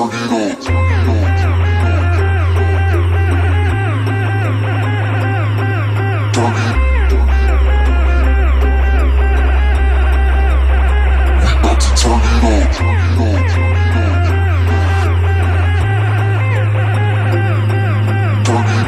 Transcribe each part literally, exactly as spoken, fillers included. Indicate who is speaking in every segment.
Speaker 1: turn it on. Turn it. We about to turn it on. Turn it.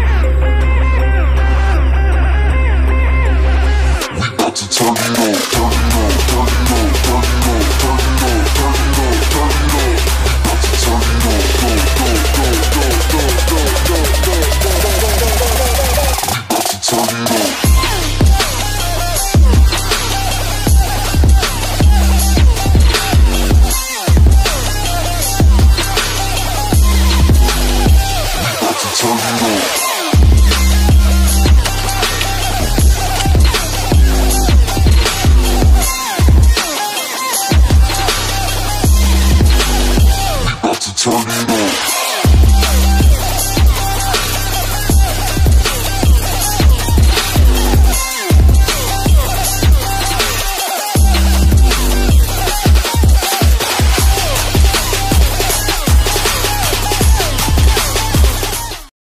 Speaker 1: We about to turn it on. Turn it on. Turn it on. Turn it on. Turn it on. Turn it on. Turn it on. We about to turn it on. Go, go, go, go, go, go, go, go, go, go, go, go. We about to turn it on. Turn it on.